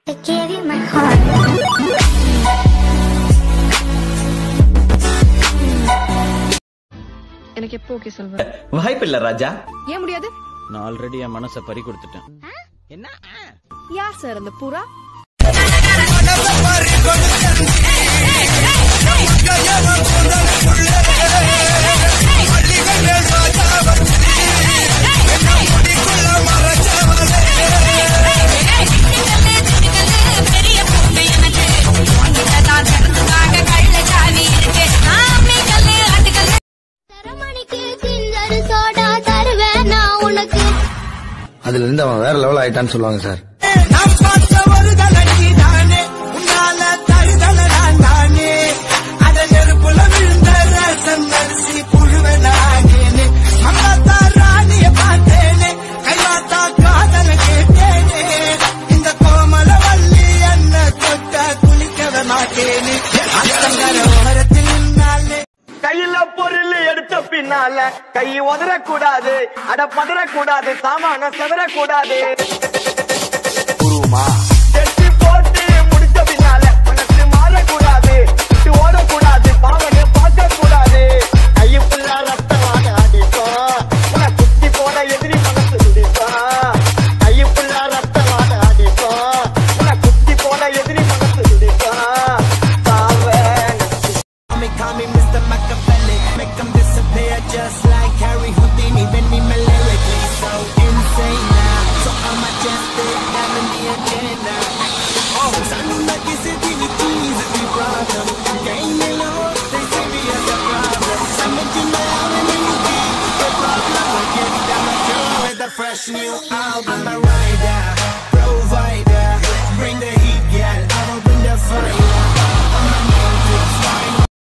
I gave you my heart. எனக்கு எப்போ okay சொல்வ? வாய்ப்பில்லை ராஜா. ஏன் முடியாது? நான் ஆல்ரெடி என் மனசை பறி கொடுத்துட்டேன். என்ன? யார் சார் அந்த புறா? அதுல இருந்து அவன் வேற லெவல் ஆயிட்டான்னு சொல்லுவாங்க சார். கையில பொருள் எடுத்த பின்னால கை உதறக்கூடாது, அட பதறக்கூடாது, சாமான செதறக்கூடாது. செட்டி போட்டு முடிச்ச பின்னால மனசு மாறக்கூடாது, ஓடக்கூடாது, பாவனை பார்க்க கூடாது. கையுக்குள்ள ரத்தமாக அடிப்போம், உன குத்தி போன எதிரி மனசு துடிப்போம். கையுக்குள்ள ரத்தமாக அடிப்போம், உன குத்தி போன எதிரி மனசு துடிப்போம். Call me Mr. Machiavelli, make them disappear just like Harry Houdini. Bend me lyrically so insane now, so I'm majestic, I'm in the agenda. Oh, I know like it's a really easy problem. Game me low, they say me as a problem. I'm making my own and then you keep the problem. We're getting down the road with a fresh new album.